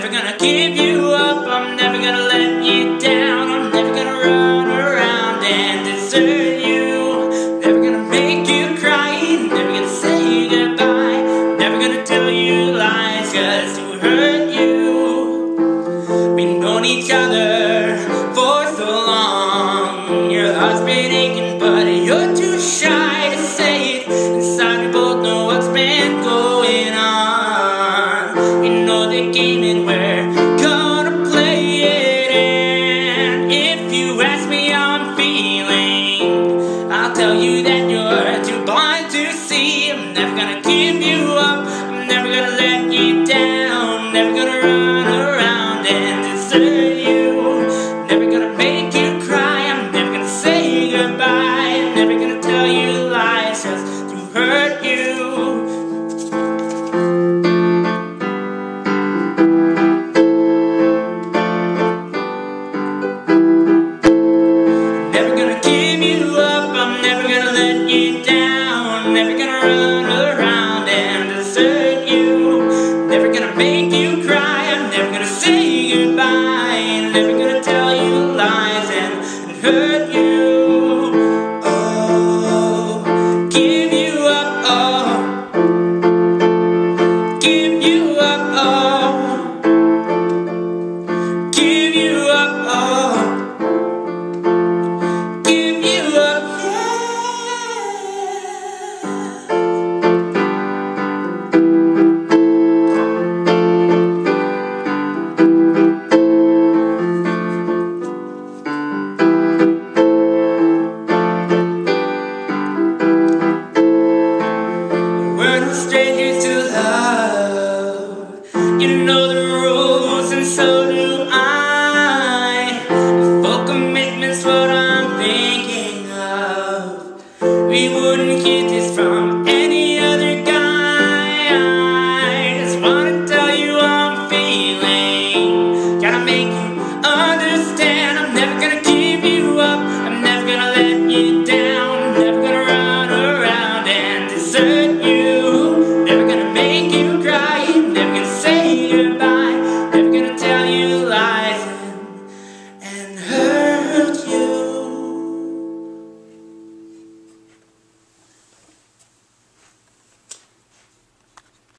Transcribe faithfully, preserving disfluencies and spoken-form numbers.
never gonna give you up, I'm never gonna let you down, I'm never gonna run around and desert you, never gonna make you cry, never gonna say goodbye, never gonna tell you lies just to hurt you. We've known each other for so long, your heart's been aching but you're too shy to say it. Inside we both know what's been going on. We know the game and we're gonna play it. And if you ask me how I'm feeling, I'll tell you that you're too blind to see. I'm never gonna give you up, I'm never gonna let you down, never gonna run around and desert you, never gonna make you cry, I'm never gonna say goodbye, never gonna tell you lies just to hurt you. Never gonna give you up, I'm never gonna let you down, never gonna run around and desert you, never gonna make you cry, I'm never gonna say goodbye, never gonna tell you lies and, and hurt you. Oh, give you up, oh, give you up, oh, give you up, oh. Give you up, we're no strangers to love. You know